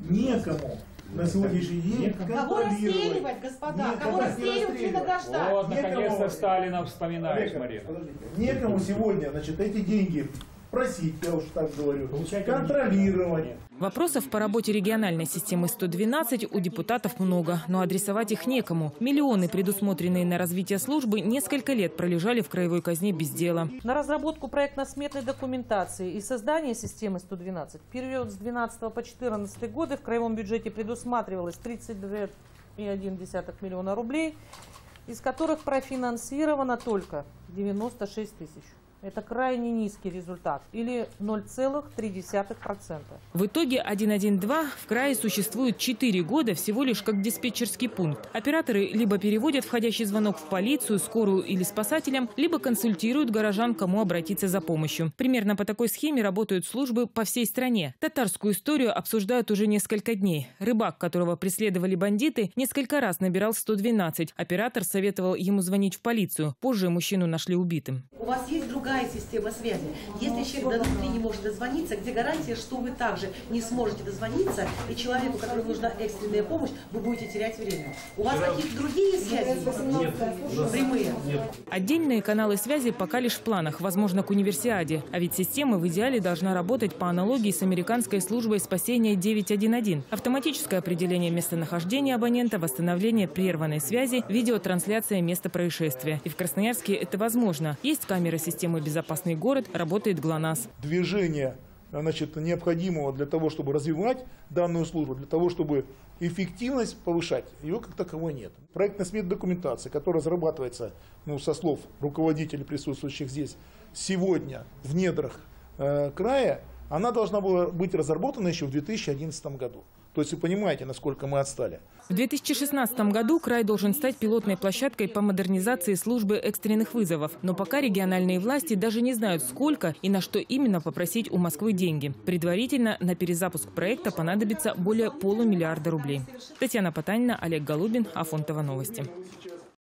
некому на сегодняшний день кого расстреливать, господа? Кого расстреливать и награждать? Вот, наконец-то Сталина вспоминаешь, Марина. Некому сегодня, значит, эти деньги просить, я уж так говорю, контролировать. Вопросов по работе региональной системы 112 у депутатов много, но адресовать их некому. Миллионы, предусмотренные на развитие службы, несколько лет пролежали в краевой казне без дела. На разработку проектно-сметной документации и создание системы 112 в период с 2012 по 2014 годы в краевом бюджете предусматривалось 32,1 миллиона рублей, из которых профинансировано только 96 тысяч. Это крайне низкий результат, или 0,3%. В итоге 112 в крае существует 4 года всего лишь как диспетчерский пункт. Операторы либо переводят входящий звонок в полицию, скорую или спасателям, либо консультируют горожан, кому обратиться за помощью. Примерно по такой схеме работают службы по всей стране. Татарскую историю обсуждают уже несколько дней. Рыбак, которого преследовали бандиты, несколько раз набирал 112. Оператор советовал ему звонить в полицию. Позже мужчину нашли убитым. У вас есть другая система связи. Если человек до внутри не может дозвониться, где гарантия, что вы также не сможете дозвониться, и человеку, которому нужна экстренная помощь, вы будете терять время? У вас какие-то другие связи? Нет. Прямые? Нет. Отдельные каналы связи пока лишь в планах, возможно, к универсиаде. А ведь система в идеале должна работать по аналогии с американской службой спасения 911. Автоматическое определение местонахождения абонента, восстановление прерванной связи, видеотрансляция места происшествия. И в Красноярске это возможно. Есть камера системы «Безопасный город», работает ГЛОНАСС. Движение, значит, необходимого для того, чтобы развивать данную службу, для того, чтобы эффективность повышать, ее как таковой нет. Проектно-сметная документация, которая разрабатывается, со слов руководителей, присутствующих здесь, сегодня в недрах края, она должна была быть разработана еще в 2011 году. То есть вы понимаете, насколько мы отстали. В 2016 году край должен стать пилотной площадкой по модернизации службы экстренных вызовов. Но пока региональные власти даже не знают, сколько и на что именно попросить у Москвы деньги. Предварительно на перезапуск проекта понадобится более $500 миллиарда рублей. Татьяна Потанина, Олег Голубин, Афонтово новости.